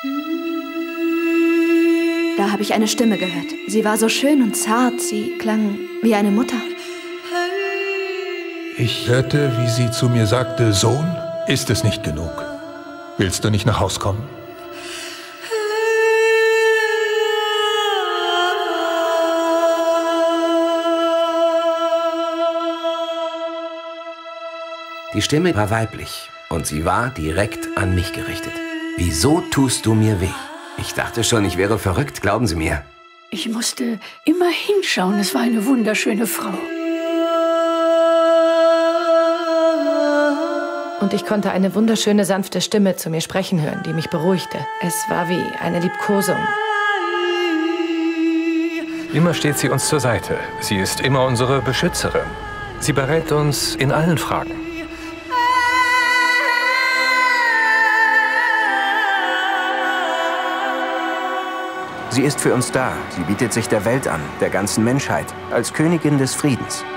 Da habe ich eine Stimme gehört. Sie war so schön und zart, sie klang wie eine Mutter. Ich hörte, wie sie zu mir sagte, Sohn, ist es nicht genug? Willst du nicht nach Haus kommen? Die Stimme war weiblich und sie war direkt an mich gerichtet. Wieso tust du mir weh? Ich dachte schon, ich wäre verrückt, glauben Sie mir. Ich musste immer hinschauen, es war eine wunderschöne Frau. Und ich konnte eine wunderschöne, sanfte Stimme zu mir sprechen hören, die mich beruhigte. Es war wie eine Liebkosung. Immer steht sie uns zur Seite. Sie ist immer unsere Beschützerin. Sie berät uns in allen Fragen. Sie ist für uns da. Sie bietet sich der Welt an, der ganzen Menschheit, als Königin des Friedens.